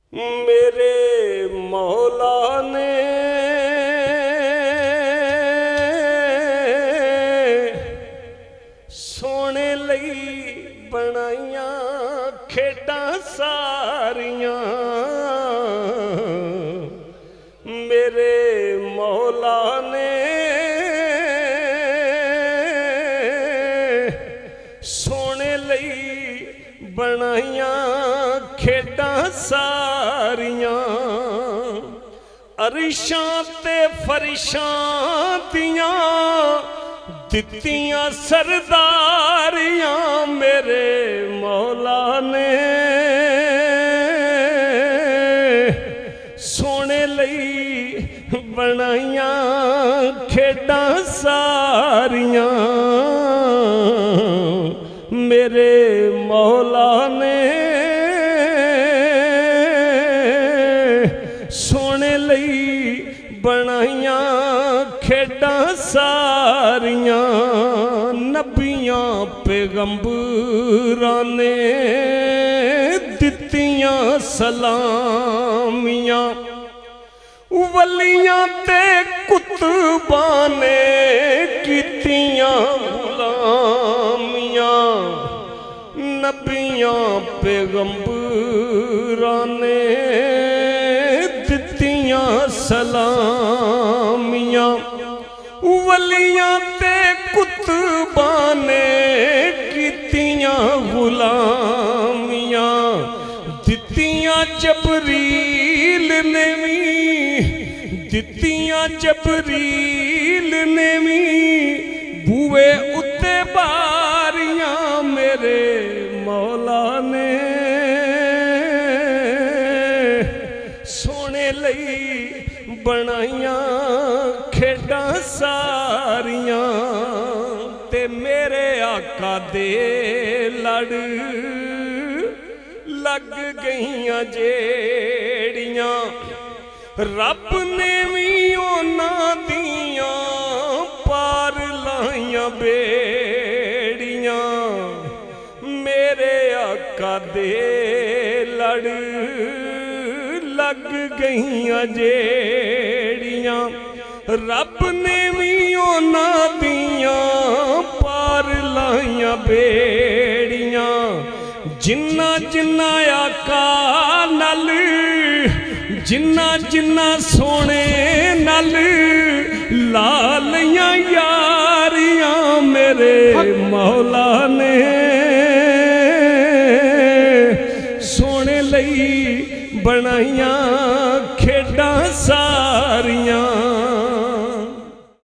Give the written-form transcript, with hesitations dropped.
मेरे मौला ने सोने लई बनाइया खेडां सारियां। मेरे मौला ने सोने लई बनाइया खेडां सारियां। अरिशां ते फरिशां दियां दित्तियां सरदारियां। मेरे मौला ने सोने लई बनाइया खेडां सारियां। मेरे मौला ने सोने लई बनाइया खेडां सारियां। नबियां पैगंबरां ने दित्तियां सलामियां। वलियां ते कुतबां ने कीतियां गुलामियां। नबियां पैगंबरां ने दित्तियां सलामियां। वलियां ते कुतबां ने कीतियां गुलामियां। दित्तियां जबरील ने भी दित्तियां जबरील ने भी बूए उत्ते बारियां। मेरे मौला ने सोने लई बनाइया खेडां सारियां। ते मेरे आका दे लड़ लग गईयां जेड़ियां। रब ने भी उन्हां दियां पार लाइयां बेड़ियां। मेरे आका दे लड़ लग गईयां जेड़ियां। रब ने भी उन्हां दियां पार लाइयां बेड़ियां। जिन्ना जिन्ना आका नल जिन्ना जिन्ना सोने नल लालियां यारियां। मेरे मौला ने सोने लई बनाइया खेडां